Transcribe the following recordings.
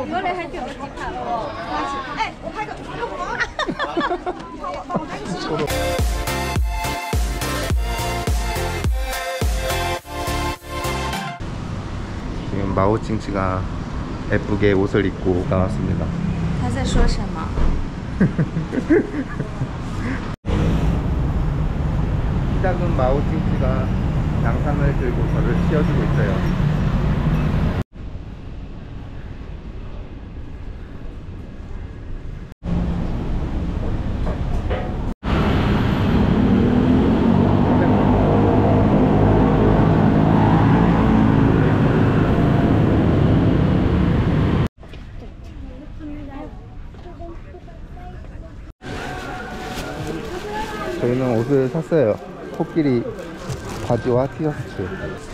哥你喺條鐵塔喎，我拍個 지금 마오찡찡가 예쁘게 옷을 입고 나왔습니다. 他在说什么？ 작은 마오찡찡가 양상을 들고 저를 씌워주고 있어요. 저희는 옷을 샀어요. 코끼리 바지와 티셔츠.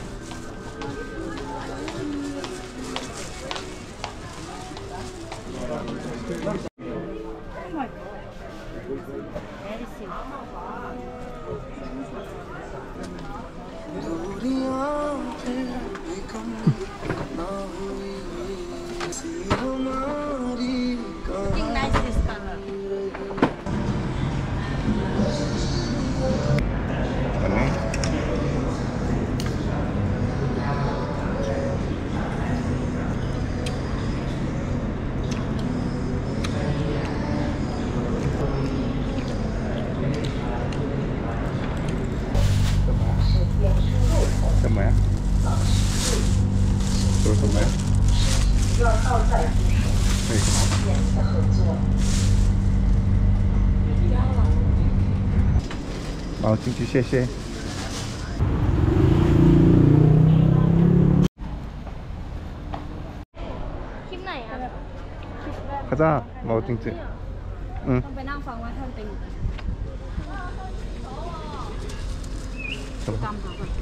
뭐야? 저거 뭐야? 마오찡찡 谢谢คลิปไหนอ่ะ 가자 마오찡찡. 응. ต้องไปนั่งฟังว่าท่านเป็นตามหาก่อน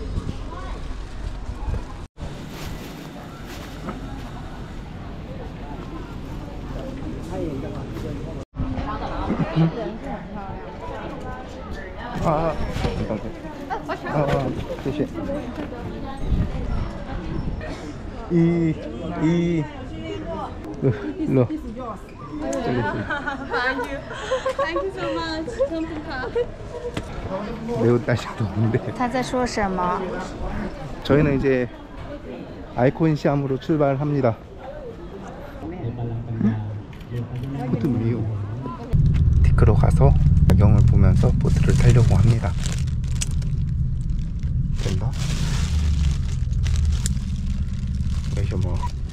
아, 잠깐만.谢谢. 로. Thank you so much. ขอบคุณค่ะ 매우 날씨가 더운데. 他在说什么？ 저희는 이제 아이콘 시암으로 출발합니다. 보트 메요. 티크로 가서 야경을 보면서 보트를 타려고 합니다. 된다? 왜셔 뭐?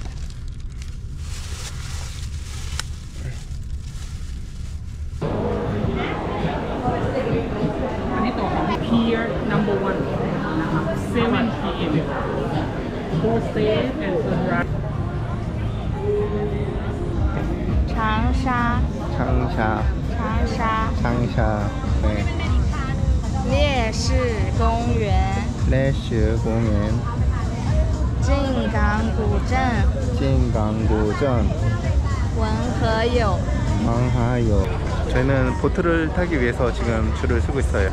Pier number 1 7 p.m. Full stay and sunrise. 长沙 창샤. 长沙 창샤. 네. 烈士公园 레슈 공연. 靖港古镇 진강구전. 文和友 망하요. 저희는 보트를 타기 위해서 지금 줄을 서고 있어요.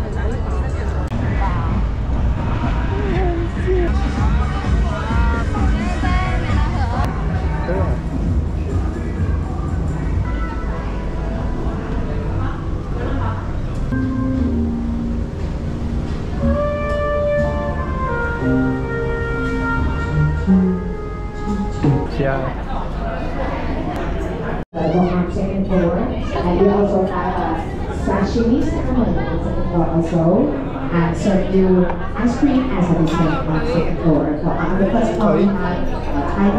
On second floor, and we also have sashimi salmon on the second floor also, and serve you ice cream as a dessert on the second floor. So on the first floor we have Thai.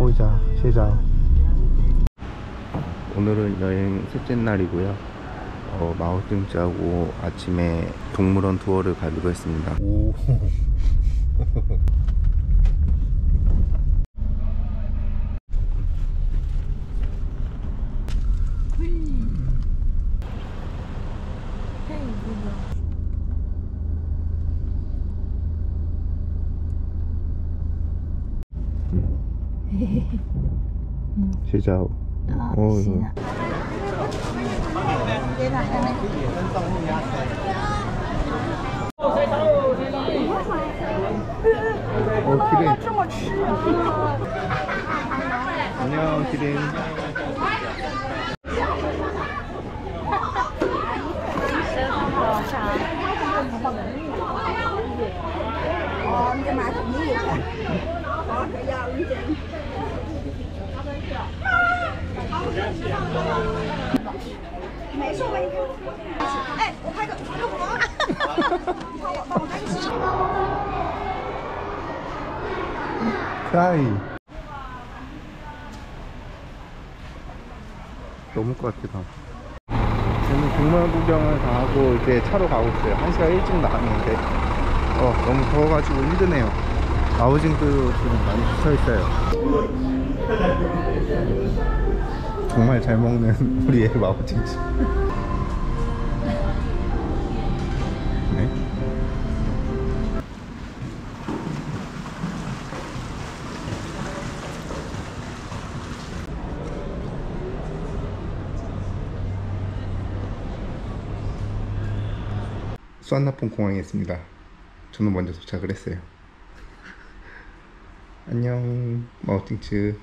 가보자. 시작. 오늘은 여행 셋째 날이고요. 마오띵즈하고 아침에 동물원 투어를 가기로 했습니다. 오. 시작. 行了。 기린. 안녕, 기린. 사이. 너무 것 같아. 저는 동물 구경을 다 하고 이제 차로 가고 있어요. 1시간 일찍 나갔는데 너무 더워가지고 힘드네요. 마오징도 지금 많이 붙어있어요. 정말 잘 먹는 우리의 마오징지. 네? 수완나폰 공항에 있습니다. 저는 먼저 도착을 했어요. 안녕, 마오팅츠.